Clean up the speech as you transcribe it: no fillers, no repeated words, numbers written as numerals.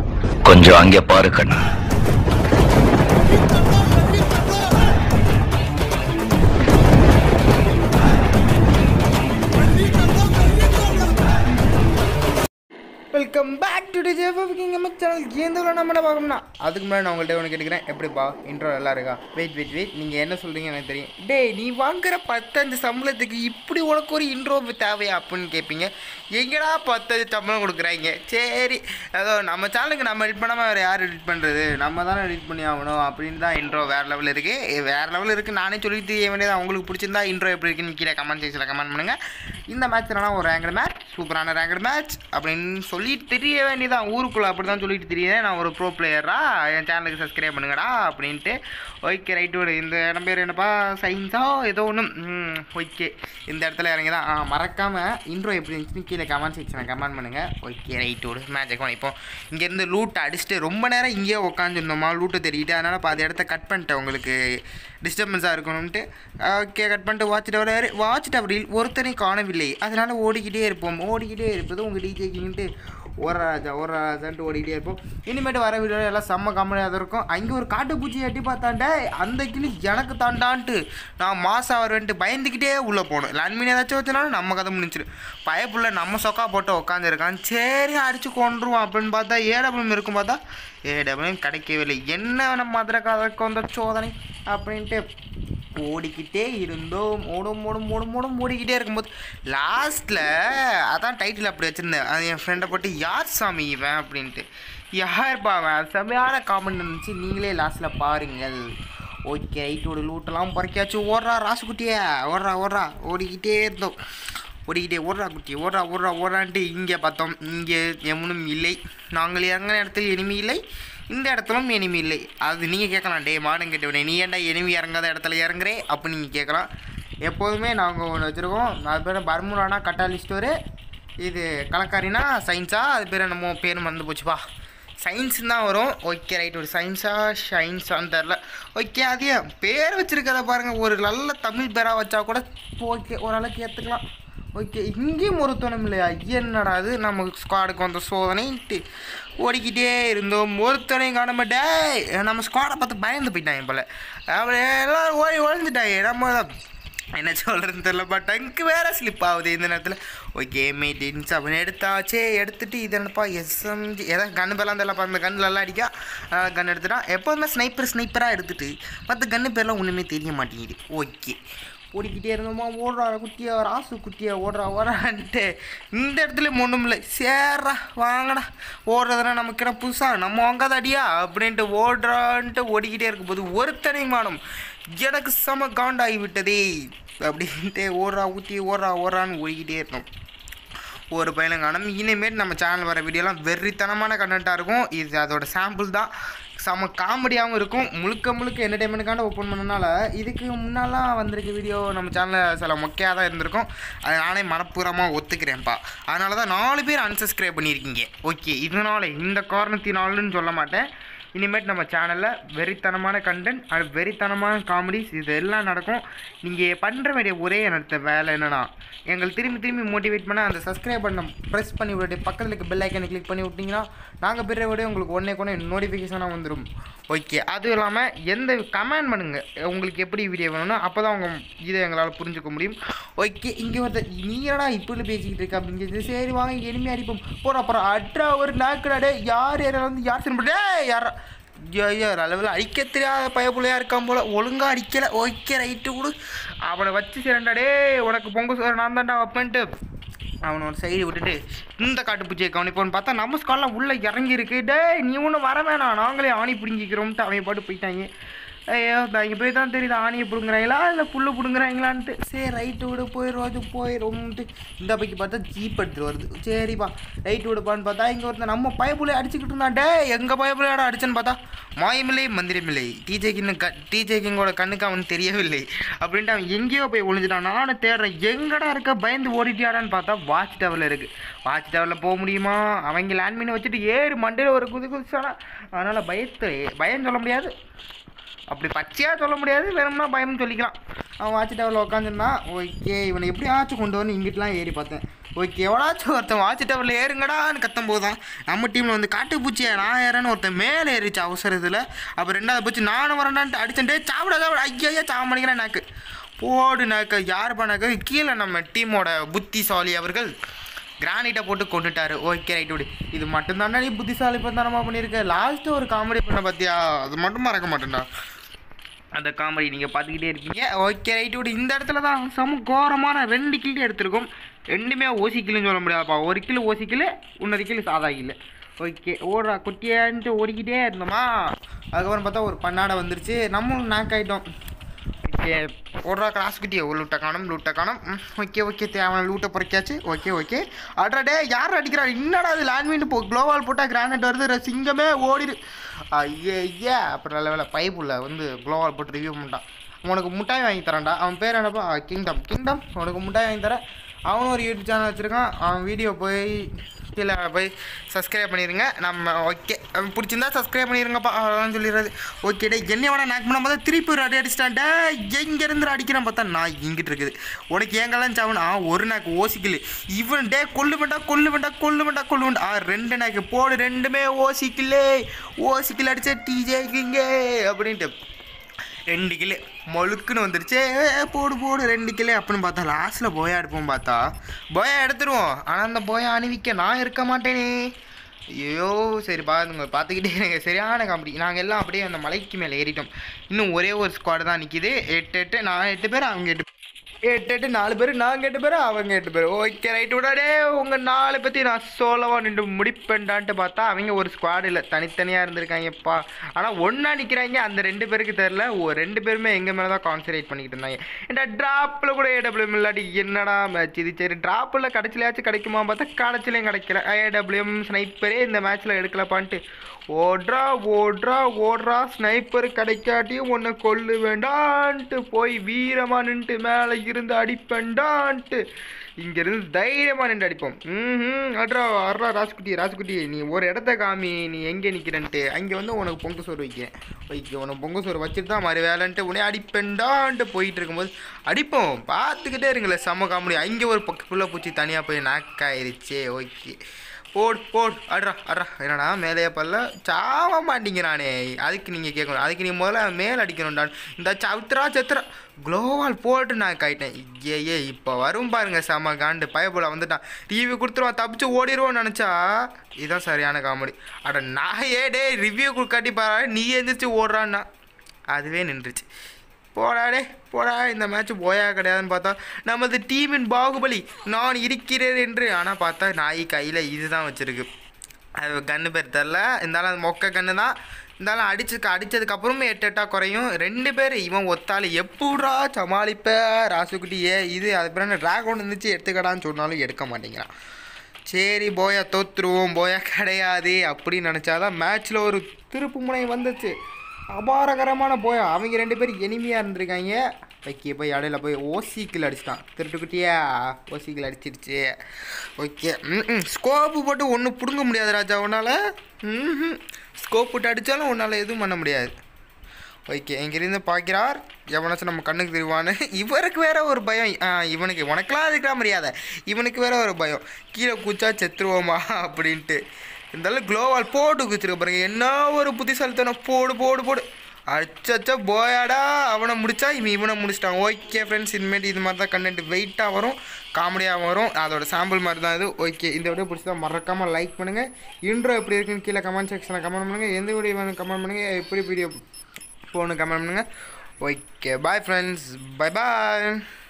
கொஞ்சம் அங்கே பாரு கண்ணா. வெல்கம் பேக் டு ஜேஃபிங் நம்ம சேனல். ஏந்தோ நம்ம என்ன பார்க்கணும்னா அதுக்கு முன்னாடி நான் உங்கள்கிட்ட ஒன்று கேட்டுக்கிறேன். எப்படிப்பா இன்ட்ரோ நல்லா இருக்கா? வெயிட் நீங்கள் என்ன சொல்கிறீங்க எனக்கு தெரியும். டேய், நீ வாங்குற 15 சம்பளத்துக்கு இப்படி உனக்கு ஒரு இன்ட்ரோ தேவையா அப்படின்னு கேட்பீங்க. எங்கடா 15 சம்பளம் கொடுக்குறாங்க? சரி, அதோ நம்ம சேனலுக்கு நம்ம எடிட் பண்ணாமல் வேறு யார் எடிட் பண்ணுறது? நம்ம தானே எடிட் பண்ணி ஆகணும் அப்படின்னு தான் இன்ட்ரோ வேறு லெவலில் இருக்குது. நானே சொல்லிட்டு தெரிய வேண்டியது. அவங்களுக்கு பிடிச்சிருந்தா இன்ட்ரோ எப்படி இருக்குன்னு கீழே கமெண்ட் செக்ஷனில் கமெண்ட் பண்ணுங்கள். இந்த மேட்ச் என்னன்னா ஒரு ரேங்கட் மேட்ச், சூப்பரான ரேங்கட் மேட்ச் அப்படின்னு சொல்லிட்டு தெரிய வேண்டியதான். ஊருக்குள்ளே அப்படி தான் சொல்லிட்டு தெரியுதேன். நான் ஒரு ப்ரோ பிளேயராக என் சேனலுக்கு சப்ஸ்கிரைப் பண்ணுங்கடா அப்படின்ட்டு. Okay right. இந்த இடம் பேர் என்னப்பா, சயின்ஸா ஏதோ ஒன்று. ஓகே, இந்த இடத்துல இறங்கி தான் மறக்காமல் இன்ட்ரோ எப்படி இருந்துச்சுன்னு கீழே கமெண்ட் செக்ஷனில் கமெண்ட் பண்ணுங்கள். ஓகே ரைட்டோடு மேட்ச் இப்போ இங்கேருந்து லூட்டை அடிச்சுட்டு ரொம்ப நேரம் இங்கேயே உட்காந்துருந்தோமா லூட்டை தெரியிட்டு. அதனால் இப்போ அந்த இடத்த கட் பண்ணிட்டேன் உங்களுக்கு டிஸ்டர்பன்ஸாக இருக்கணும்ன்ட்டு. ஓகே, கட் பண்ணிட்டு வாட்ச் டவரில் ஒருத்தனை காணவில்லை. அதனால் ஓடிக்கிட்டே இருப்பது உங்கள் டிஜேக்கின்ட்டு ஓராஜான்ட்டு ஓடிக்கிட்டே இருப்போம். இனிமேட்டு வர வீடியோ எல்லாம் செம்ம காமெடியாக தான் இருக்கும். அங்கே ஒரு காட்டுப்பூச்சி எட்டி பார்த்தாண்டே அந்த கிளி எனக்கு தாண்டான்ட்டு நான் மாதம் வருவேன்ட்டு பயந்துக்கிட்டே உள்ளே போகணும். லேண்ட்மீன் ஏதாச்சும் வச்சுனாலும் நம்ம கதை முடிஞ்சிடும். பயப்புள்ள நம்ம சொக்கா போட்டு உட்காந்துருக்கான். சரி அடித்து கொண்டுருவோம் அப்படின்னு பார்த்தா ஏடபிள்யூம் இருக்கும். பார்த்தா ஏடபிள்யூம் கிடைக்கவே இல்லை. என்ன நம்ம மதுரை கதைக்கு வந்த சோதனை அப்படின்ட்டு ஓடிக்கிட்டே இருந்தோம். ஓடிக்கிட்டே இருக்கும்போது லாஸ்ட்டில் அதான் டைட்டில் அப்படி வச்சுருந்தேன். அது என் ஃப்ரெண்டை போட்டு யார் சாமி இவன் அப்படின்ட்டு. யார்ப்பா அவன்? செமையான காமெண்ட் இருந்துச்சு. நீங்களே லாஸ்ட்டில் பாருங்கள். ஓகே ரைட்டோட லூட்டெல்லாம் பறிக்காச்சு. ஓடுறா ராசுக்குட்டியா, ஓடுறா ஓடிக்கிட்டே இருந்தோம். ஓடுறா குட்டி, ஓடுறான்ட்டு இங்கே பார்த்தோம். இங்கே எவனும் இல்லை. நாங்கள் இறங்கின இடத்துல எனிமி இல்லை, இந்த இடத்துலும் எனிமி இல்லை. அது நீங்கள் கேட்கலாம், டே மாடம் கேட்டவனே நீ ஏன்டா எனிமி இறங்காத இடத்துல இறங்குறே அப்படின்னு நீங்கள் கேட்கலாம். எப்போதுமே நாங்கள் ஒன்று வச்சுருக்கோம். அது பேர் பர்முலானா கட்டாலி ஸ்டோரு, இது கலக்காரினா சயின்ஸா, அது பேர் நம்ம பேர் மறந்து போச்சுப்பா, சயின்ஸுன்னு தான் வரும். Okay right. ஒரு ஷைன்ஸான்னு தெரில. ஓகே, அதே பேர் வச்சுருக்கத பாருங்கள். ஒரு நல்ல தமிழ் பேராக வச்சா கூட ஓகே ஓரளவுக்கு ஏற்றுக்கலாம். ஓகே, இங்கேயும் ஒருத்தனும் இல்லையா? என்னடா அது நம்ம ஸ்குவாடுக்கு வந்த சோதனைன்ட்டு ஓடிக்கிட்டே இருந்தோம். ஒருத்தனையும் காண மாட்டேன். நம்ம ஸ்குவாடை பார்த்து பயந்து போயிட்டாங்க போல். அப்படி எல்லோரும் ஒழிஞ்சிட்டாங்க. நம்ம என்ன சொல்கிறதுன்னு தெரிலப்பா. டங்க்கு வேறு ஸ்லிப் ஆகுது இந்த நேரத்தில். ஓகே மெயின்டெயின்ஸ் அப்படின்னு எடுத்துகிட்டு இது என்னப்பா எஸ்எம்ஜி ஏதாவது கன்று பேர்லாம் தெரியலப்பா. அந்த கன்னுலலாம் அடிக்கா கன் எடுத்துட்டான். எப்போதுமே ஸ்னைப்பராக எடுத்துகிட்டு மற்ற கன்று பேர்லாம் ஒன்றுமே தெரிய மாட்டேங்குது. ஓகே ஓடிக்கிட்டே இருந்தோமா. ஓடுறா குட்டியா, ராசு குட்டியா, ஓடுறான்ட்டு இந்த இடத்துல ஒன்றும் இல்லை. சேர்றா வாங்கடா, ஓடுறதுனா நமக்கு என்ன புதுசாக, நம்ம வாங்காத அடியா அப்படின்ட்டு ஓடுறான்ட்டு ஓடிக்கிட்டே இருக்கும்போது ஒருத்தனையும் காணும். எனக்கு செம காண்டாகி விட்டதே அப்படின்ட்டு ஓடுறா ஊற்றி ஓடுறான்னு ஓடிக்கிட்டே இருந்தோம். ஒரு பையனும் காணும். இனிமேல் நம்ம சேனல் வர வீடியோலாம் வெறித்தனமான கண்டென்ட்டாக இருக்கும். இது அதோட சாம்பிள் தான். செம காமெடியாகவும் இருக்கும். முழுக்க என்டர்டைன்மெண்ட்டுக்காண்ட ஓப்பன் பண்ணனால இதுக்கு முன்னாலாம் வந்திருக்க வீடியோ நம்ம சேனலில் சில மொக்கையாக தான் இருந்திருக்கும். அதை நானே மனப்பூர்வமாக ஒத்துக்கிறேன்ப்பா. அதனால தான் 4 பேர் அன்சப்ஸ்கிரைப் பண்ணியிருக்கீங்க. ஓகே, இதனால் இந்த காரணத்தினாலன்னு சொல்ல மாட்டேன். இனிமேட்டு நம்ம சேனலில் வெறித்தனமான கண்டென்ட், அது வெறித்தனமான காமெடிஸ் இது எல்லாம் நடக்கும். நீங்கள் பண்ணுற வேண்டிய ஒரே என்னத்த வேலை என்னென்னா எங்களை திரும்பி மோட்டிவேட் பண்ண அந்த சப்ஸ்கிரைப் பண்ண ப்ரெஸ் பண்ணி விட்டு பக்கத்தில் இருக்க பெல் ஐக்கனை கிளிக் பண்ணி விட்டிங்கன்னா நாங்கள் பெரிய விட உங்களுக்கு ஒன்றே நோட்டிஃபிகேஷனாக வந்துடும். ஓகே, அதுவும் இல்லாமல் எந்த கமெண்ட் பண்ணுங்கள் உங்களுக்கு எப்படி வீடியோ வேணும்னா, அப்போ தான் அவங்க இதை எங்களால் புரிஞ்சுக்க முடியும். ஓகே, இங்கே வந்து நீங்கடா இப்படி பேசிக்கிட்டு இருக்க அப்படிங்கிறது. சரி வாங்க இங்கே எளிமையாக அடிப்போம் போகிறோம். அப்புறம் அட்ரா ஒரு நாக்குடாடே யார் வந்து யார் சிம்பிளே யாரா ஐயோ அளவில் அடிக்க தெரியாத பயப்புள்ளையாக இருக்கான் போல். ஒழுங்காக அடிக்கலை. ஓகே ரைட்டு கொடு அவனை வச்சு சேரண்டாடே உனக்கு பொங்க சோறு நான் தான்டா வைப்பேன்ட்டு அவனை ஒரு சைடு விட்டுட்டு இந்த காட்டுப்பூச்சியை கவனிப்போன்னு பார்த்தா நம்ம ஸ்கால்லாம் உள்ளே இறங்கியிருக்கு. டே நீ ஒன்றும் வர வேணாம், நாங்களே ஆணி பிடிங்கிக்கிறோம்ட்டு அவன் பாட்டு போயிட்டாங்க. ஐயோ இங்கே போய் தான் தெரியுது ஆணியை பிடுங்குறாங்களா இல்லை புல்லு பிடுங்குறாங்களான்ட்டு. சரி ரைட்டு விட போயிடும்ட்டு இந்த பைக்கு பார்த்தா ஜீப் எடுத்துகிட்டு வருது. சரிப்பா ரைட்டு விடுப்பான்னு பார்த்தா இங்கே ஒருத்தன் நம்ம பயப்புள்ளையை அடிச்சுக்கிட்டு இருந்தாண்டே. எங்கள் பயப்புள்ளையோட அடிச்சேன்னு பார்த்தா மாயமில்லை மந்திரமில்லை டிஜேக்கிங்கோட கண்ணுக்கு அவன் தெரியவில்லை அப்படின்ட்டு அவன் எங்கேயோ போய் ஒழிஞ்சிட்டான். நானும் தேடுறேன் எங்கடா இருக்க, பயந்து ஓடிட்டியாடான்னு பார்த்தா வாட்ச் டவரில் இருக்குது. வாட்ச் டவரில் போக முடியுமா? அவங்க லேண்ட்மீனை வச்சுட்டு ஏறு மண்டையில் ஒரு குதிச்சானா. அதனால் பயம் சொல்ல முடியாது. அப்படி பச்சையாக சொல்ல முடியாது, வேணும்னா பயம்னு சொல்லிக்கலாம். அவன் வாட்ச் டவரில் உட்காந்துருந்தான். ஓகே, இவனை எப்படியாச்சும் கொண்டு வந்து இங்கிட்டலாம் ஏறி பார்த்தேன். ஓகே, எவ்வளோச்சும் ஒருத்தன் வாட்ச் டவரில் ஏறுங்கடான்னு கத்தும் போது தான் நம்ம டீமில் வந்து காட்டுப்பூச்சியை நான் ஏறேன்னு ஒருத்தன் மேலே ஏறிச்சு அவசரத்தில். அப்போ ரெண்டாவது பூச்சி நானும் வரேன்டான்ட்டு அடிச்சுட்டே சாப்பிட ஐயா சாவ பண்ணிக்கிறேன். நாக்கு போடு நாக்கு. யார் பண்ணாக்க கீழே நம்ம டீமோட புத்திசாலி அவர்கள் கிரானைட்டை போட்டு கொண்டுட்டாரு. ஓகே ரைட் விடு. இது மட்டும்தாண்டா நீ புத்திசாலி பத்தாரமாக பண்ணியிருக்க. லாஸ்ட்டு ஒரு காமெடி பண்ண பார்த்தியா, அது மட்டும் மறக்க மாட்டேன்டா. அந்த காமெடி நீங்கள் பார்த்துக்கிட்டே இருக்கீங்க. ஓகே ரைட் விடு. இந்த இடத்துல தான் சம கோரமான 2 கில்லு எடுத்திருக்கும். ரெண்டுமே ஓசி கில்லுன்னு சொல்ல முடியாதுப்பா. 1 கிலோ ஓசி கில்லு, இன்னொரு கிலோ சாதா கில்லு. ஓகே, ஓடுறா குட்டியான்ட்டு ஓடிக்கிட்டே இருந்தோமா. அதுக்கப்புறம் பார்த்தா ஒரு பண்ணாடை வந்துருச்சு. நம்மளும் நாக் ஆகிட்டோம். ஓகே, ஓடுறா கிளாஸ் குட்டியே. லூட்டை காணும். ஓகே தேவையான லூட்டை பொறைக்காச்சு. ஓகே அட்ரா டே யார் அடிக்கிறா? என்னடா அது லேண்ட்மீன் க்ளோவால் போட்டால் கிரானைட் வருது. சிங்கமே ஓடிடு. ஐயா அப்புறம் நல்ல வேலை பைப்புள்ள வந்து க்ளோவால் போட்டு ரிவ்யூ பண்ணிட்டான். உனக்கு முட்டாய் வாங்கி தரான்டா. அவன் பேர் என்னப்பா? கிங்டம். உனக்கு முட்டாய் வாங்கி தரேன். அவனும் ஒரு யூடியூப் சேனல் வச்சுருக்கான். அவன் வீடியோ போய் கீழே போய் சப்ஸ்கிரைப் பண்ணிடுங்க. நம்ம ஓகே பிடிச்சிருந்தா சப்ஸ்கிரைப் பண்ணிடுங்கப்பா, அதான் சொல்லிடுறது. ஓகே டே என்னை வேணா நாக் பண்ண பார்த்தா திருப்பி ஒரு அடிச்சிட்டான்டா. எங்கேருந்து அடிக்கிறான் பார்த்தா நான் இங்கிட்டு இருக்குது. உனக்கு ஏங்கெல்லாம் சாவனா ஒரு நாக்கு ஓசிக்கல். இவன் டே கொல்லு வேண்டா 2 நாக்கு போடு. ரெண்டுமே ஓசிக்கல் அடிச்சா டிஜே கிங்கே அப்படின்ட்டு 2 கிலோ மொழுக்குன்னு வந்துருச்சு. போடு 2 கிலோ அப்படின்னு பார்த்தா லாஸ்ட்டில் போயா எடுப்போம். பார்த்தா போயா எடுத்துருவோம். ஆனால் அந்த போயா அணிவிக்க நான் இருக்க மாட்டேனே. ஐயோ சரி பார்த்துக்கிட்டே எனக்கு சரியான காமெடி. நாங்கள் எல்லாம் அப்படியே அந்த மலைக்கு மேலே ஏறிட்டோம். இன்னும் ஒரே ஒரு ஸ்குவாடு தான் நிற்கிது. 8 நான் 8 பேர், அவங்க 8 4 பேர், நாங்கள் 8 பேர், அவங்க 8 பேர். ஓகே ரைட் விடாடே. உங்கள் 4 பற்றி நான் சோலவா நின்று முடிப்பேன்டான்ட்டு பார்த்தா அவங்க ஒரு ஸ்குவாடு இல்லை, தனித்தனியாக இருந்திருக்காங்கப்பா. ஆனால் ஒன்றா நிற்கிறாங்க. அந்த 2 பேருக்கு தெரில. 2 பேருமே எங்கள் மேலே தான் கான்சன்ட்ரேட் பண்ணிக்கிட்டு இருந்தாங்க. ஏன்டா ட்ராப்பில் கூட ஏடபிள்யூஎம் இல்லாட்டி என்னடா மேட்ச் இது? சரி ட்ராப்பில் கடைசிலையாச்சும் கிடைக்குமா பார்த்தா கடைசிலையும் கிடைக்கல. ஏடபிள்யூஎம் ஸ்னைப்பரே இந்த மேட்ச்சில் எடுக்கலப்பான்ட்டு ஓடுறா ஸ்னைப்பர் கிடைக்காட்டியும் உன்னை கொல்லு வேண்டான்ட்டு போய் வீரமாக நின்ட்டு மேலே இருந்து அடிப்பேன்டான்ட்டு இங்கேருந்து தைரியமாக நின்று அடிப்போம். அட்ரா ராசுக்குட்டி நீ ஒரு இடத்த காமி, நீ எங்கே நிற்கிறன்ட்டு. அங்கே வந்து உனக்கு பொங்க சோறு வைக்கிறேன். உனக்கு பொங்க சோறு வச்சுட்டு தான் மாதிரி வேலைன்ட்டு உடனே அடிப்பேன்டான்ட்டு போயிட்டு இருக்கும்போது அடிப்போம். பார்த்துக்கிட்டே இருங்களேன், செம்ம காமெடி. அங்கே ஒரு புள்ள பூச்சி தனியாக போய் நாக்காயிருச்சே. ஓகே போடு அட்ரா என்னடா மேலேயே பல்ல சாவ மாட்டேங்கிறானே. அதுக்கு நீங்கள் கேட்கணும். அதுக்கு நீ முதல்ல மேலே அடிக்கணும்டான். இந்த செத்துறா க்ளோவால் போட்டு நான் காயிட்டேன். இப்போ வரும் பாருங்க செம காண்டு. பயப்போல வந்துட்டான். ரிவ்யூ கொடுத்துருவான், தப்பிச்சு ஓடிடுவோன்னு நினச்சா இதுதான் சரியான காமெடி. அட நான் டே ரிவ்யூ காட்டி பாரு, நீ எந்திரிச்சு ஓடுறான்னா அதுவே நின்றுச்சு. போடா இந்த மேட்ச் போயா கிடையாதுன்னு பார்த்தா நமது டீமின் பாகுபலி நான் இருக்கிறேன் என்று. ஆனால் பார்த்தா நாய் கையில் இதுதான் வச்சுருக்கு. அது கன்று பேர் தெரில. இருந்தாலும் அது மொக்க கன்று தான். இருந்தாலும் அடித்ததுக்கப்புறமே 8 குறையும். 2 பேர் இவன் ஒத்தாள் எப்படா சமாளிப்ப ராசுக்குட்டியே. இது அது பிறகு ட்ராகன் இருந்துச்சு எடுத்துக்கடான்னு சொன்னாலும் எடுக்க மாட்டேங்கிறான். சரி போயா தோற்றுருவோம், போயா கிடையாது அப்படின்னு நினச்சாதான் மேட்ச்சில் ஒரு திருப்பு முனை வந்துச்சு. அபாரகரமான போயா. அவங்க 2 பேர் எனிமையாக இருந்திருக்காங்க. போய் இடையில போய் ஓசிக்கில் அடிச்சிட்டான். திருட்டுக்குட்டியா ஓசிக்கில் அடிச்சிருச்சு. ஓகே ஸ்கோப்பு போட்டு ஒன்றும் பிடுங்க முடியாது ராஜா உன்னால். ஸ்கோப் போட்டு அடித்தாலும் உன்னால் எதுவும் பண்ண முடியாது. ஓகே இங்கிருந்து பார்க்கிறார் எவனாச்சும் நம்ம கண்ணுக்கு தெரிவான்னு. இவருக்கு வேற ஒரு பயம். உனக்கெல்லாம் இருக்கிற மரியாதை. இவனுக்கு வேற ஒரு பயம், கீழே குச்சா செத்துருவோமா அப்படின்ட்டு. இருந்தாலும் க்ளோவால் போட்டு குச்சிருக்க பாருங்க. என்ன ஒரு புத்திசாலித்தனம். போடு அச்சா போயாடா. அவனை முடிச்சா இவனை முடிச்சிட்டான். ஓகே ஃப்ரெண்ட்ஸ், இனிமேட்டு இது மாதிரி தான் கண்டென்ட் வெயிட்டாக வரும், காமெடியாக வரும். அதோட சாம்பிள் மாதிரி தான் இது. ஓகே இந்த வீடியோ பிடிச்சா மறக்காமல் லைக் பண்ணுங்கள். இன்ட்ரோ எப்படி இருக்குன்னு கீழே கமெண்ட் செக்ஷனில் கமெண்ட் பண்ணுங்கள். எந்த வீடியோ வேணும் கமெண்ட் பண்ணுங்கள். எப்படி வீடியோ போகணும் கமெண்ட் பண்ணுங்கள். Okay bye friends, by.